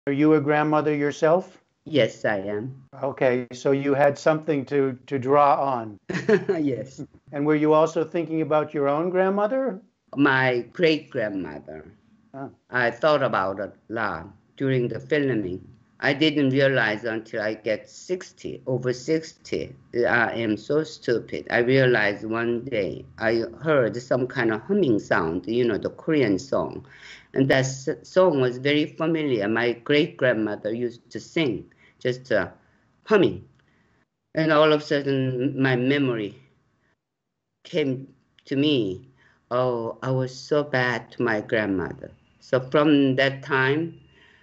Are you a grandmother yourself? Yes, I am. Okay, so you had something to draw on. Yes. And were you also thinking about your own grandmother? My great-grandmother. Oh. I thought about it a lot during the filming. I didn't realize until I get 60, over 60. I am so stupid. I realized one day I heard some kind of humming sound, the Korean song. And that song was very familiar. My great-grandmother used to sing, just humming. And all of a sudden, my memory came to me. Oh, I was so bad to my grandmother. So from that time,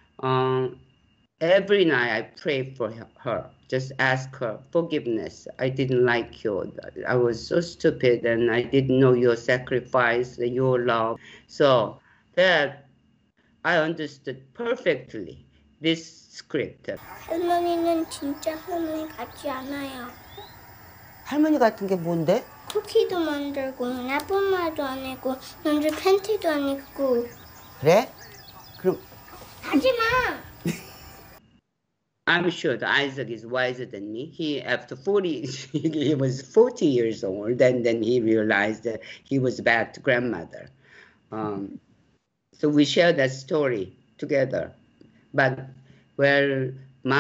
every night I pray for her, just ask her forgiveness. I didn't like you. I was so stupid and I didn't know your sacrifice, your love. So that I understood perfectly this script. 할머니는 진짜 할머니 같지 않아요. 할머니 같은 게 뭔데? 쿠키도 만들고 나쁜 말도 안 하고 남자 팬티도 안 입고. 그래? 그럼 하지마. I'm sure that Isaac is wiser than me. He, after 40, he was 40 years old, and then he realized that he was bad to grandmother. So we share that story together. But I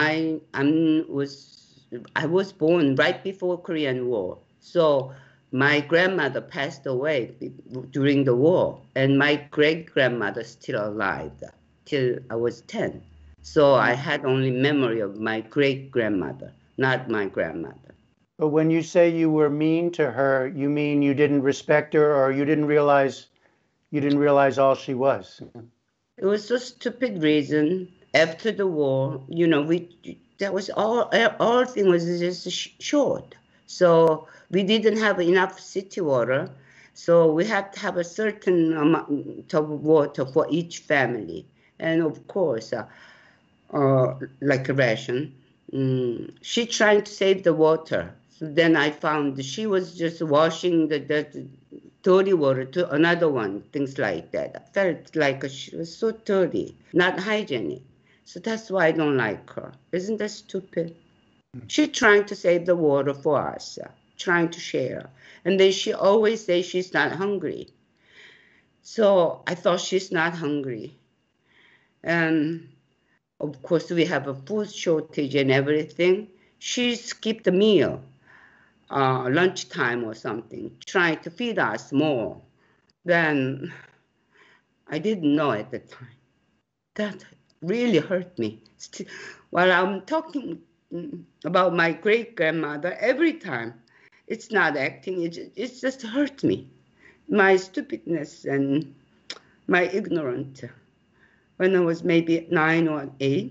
was born right before Korean War. So my grandmother passed away during the war, and my great-grandmother still alive till I was 10. So I had only memory of my great-grandmother, not my grandmother. But when you say you were mean to her, you mean you didn't respect her, or you didn't realize all she was? It was a stupid reason. After the war, that was all thing was just short. So we didn't have enough city water. So we had to have a certain amount of water for each family. And of course, like a ration, she tried to save the water. So then I found she was just washing the dirty water to another one, things like that. I felt like she was so dirty, not hygienic. So that's why I don't like her. Isn't that stupid? She's trying to save the water for us, trying to share. And then she always says she's not hungry. So I thought she's not hungry. And of course, we have a food shortage and everything. She skipped the meal, lunchtime or something, trying to feed us more. Then I didn't know at the time. That really hurt me. While I'm talking about my great-grandmother, every time, it's not acting, it just hurt me. My stupidness and my ignorance. When I was maybe 9 or 8.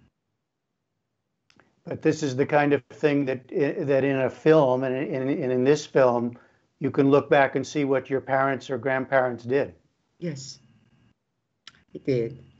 But this is the kind of thing that in a film, and in this film, you can look back and see what your parents or grandparents did. Yes, it did.